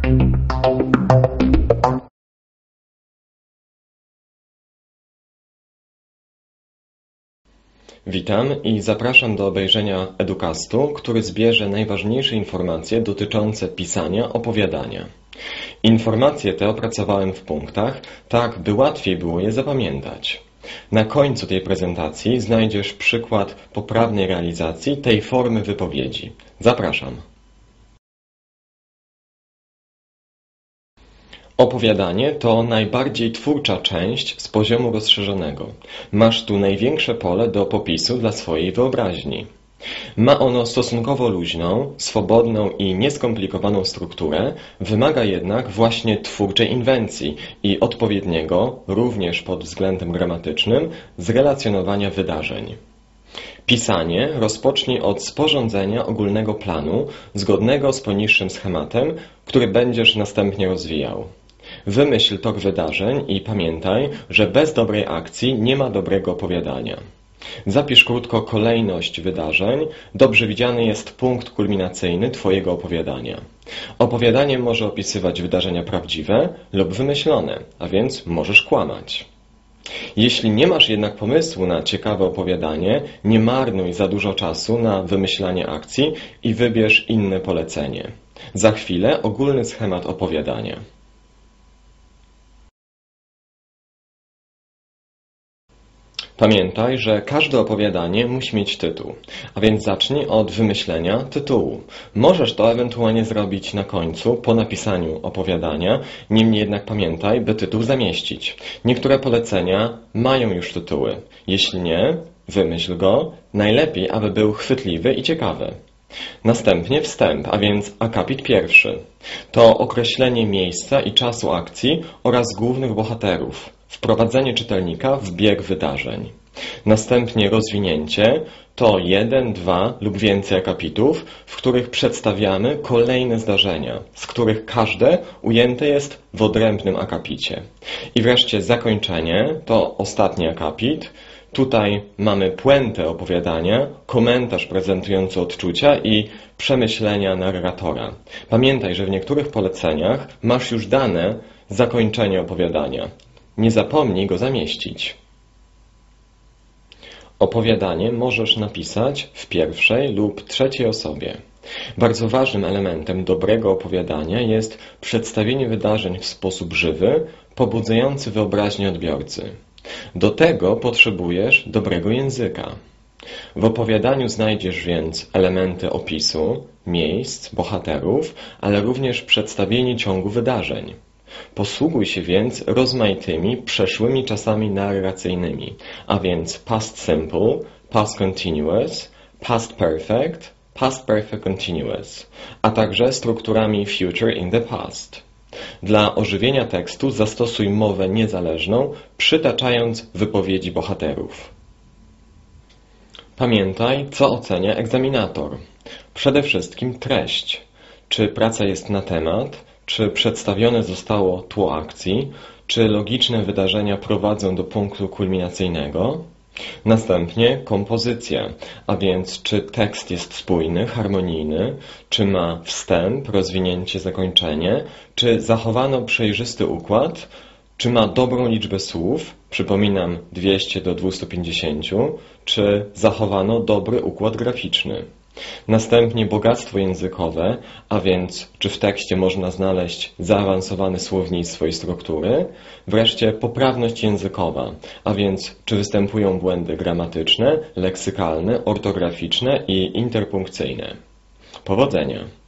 Witam i zapraszam do obejrzenia Educastu, który zbierze najważniejsze informacje dotyczące pisania opowiadania. Informacje te opracowałem w punktach, tak by łatwiej było je zapamiętać. Na końcu tej prezentacji znajdziesz przykład poprawnej realizacji tej formy wypowiedzi. Zapraszam. Opowiadanie to najbardziej twórcza część z poziomu rozszerzonego. Masz tu największe pole do popisu dla swojej wyobraźni. Ma ono stosunkowo luźną, swobodną i nieskomplikowaną strukturę, wymaga jednak właśnie twórczej inwencji i odpowiedniego, również pod względem gramatycznym, zrelacjonowania wydarzeń. Pisanie rozpocznij od sporządzenia ogólnego planu, zgodnego z poniższym schematem, który będziesz następnie rozwijał. Wymyśl tok wydarzeń i pamiętaj, że bez dobrej akcji nie ma dobrego opowiadania. Zapisz krótko kolejność wydarzeń, dobrze widziany jest punkt kulminacyjny Twojego opowiadania. Opowiadanie może opisywać wydarzenia prawdziwe lub wymyślone, a więc możesz kłamać. Jeśli nie masz jednak pomysłu na ciekawe opowiadanie, nie marnuj za dużo czasu na wymyślanie akcji i wybierz inne polecenie. Za chwilę ogólny schemat opowiadania. Pamiętaj, że każde opowiadanie musi mieć tytuł, a więc zacznij od wymyślenia tytułu. Możesz to ewentualnie zrobić na końcu, po napisaniu opowiadania, niemniej jednak pamiętaj, by tytuł zamieścić. Niektóre polecenia mają już tytuły. Jeśli nie, wymyśl go, najlepiej, aby był chwytliwy i ciekawy. Następnie wstęp, a więc akapit pierwszy. To określenie miejsca i czasu akcji oraz głównych bohaterów. Wprowadzenie czytelnika w bieg wydarzeń. Następnie rozwinięcie to 1, 2 lub więcej akapitów, w których przedstawiamy kolejne zdarzenia, z których każde ujęte jest w odrębnym akapicie. I wreszcie zakończenie to ostatni akapit. Tutaj mamy puentę opowiadania, komentarz prezentujący odczucia i przemyślenia narratora. Pamiętaj, że w niektórych poleceniach masz już dane zakończenie opowiadania. Nie zapomnij go zamieścić. Opowiadanie możesz napisać w pierwszej lub trzeciej osobie. Bardzo ważnym elementem dobrego opowiadania jest przedstawienie wydarzeń w sposób żywy, pobudzający wyobraźnię odbiorcy. Do tego potrzebujesz dobrego języka. W opowiadaniu znajdziesz więc elementy opisu, miejsc, bohaterów, ale również przedstawienie ciągu wydarzeń. Posługuj się więc rozmaitymi przeszłymi czasami narracyjnymi, a więc past simple, past continuous, past perfect continuous, a także strukturami future in the past. Dla ożywienia tekstu zastosuj mowę niezależną, przytaczając wypowiedzi bohaterów. Pamiętaj, co ocenia egzaminator. Przede wszystkim treść. Czy praca jest na temat? Czy przedstawione zostało tło akcji? Czy logiczne wydarzenia prowadzą do punktu kulminacyjnego? Następnie kompozycja, a więc czy tekst jest spójny, harmonijny, czy ma wstęp, rozwinięcie, zakończenie, czy zachowano przejrzysty układ, czy ma dobrą liczbę słów, przypominam 200 do 250, czy zachowano dobry układ graficzny. Następnie bogactwo językowe, a więc czy w tekście można znaleźć zaawansowane słownictwo i struktury. Wreszcie poprawność językowa, a więc czy występują błędy gramatyczne, leksykalne, ortograficzne i interpunkcyjne. Powodzenia!